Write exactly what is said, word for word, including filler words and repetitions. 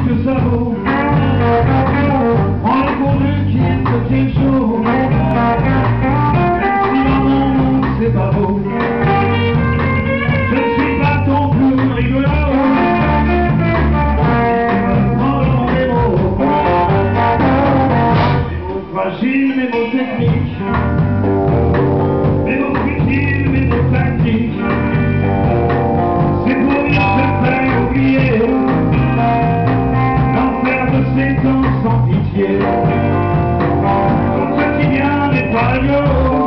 que ça vaut. On est pourvu qu'il se tienne chaud, même si dans mon monde c'est pas beau. Je ne suis pas ton plus rigolo, prendre mes mots, mes mots fragiles, mes mots techniques, mes mots futiles, mes mots tactiques. C'est pour bien se faire oublier l'enfer de ces temps sans pitié. Quand ce qui vient n'est pas rigolo.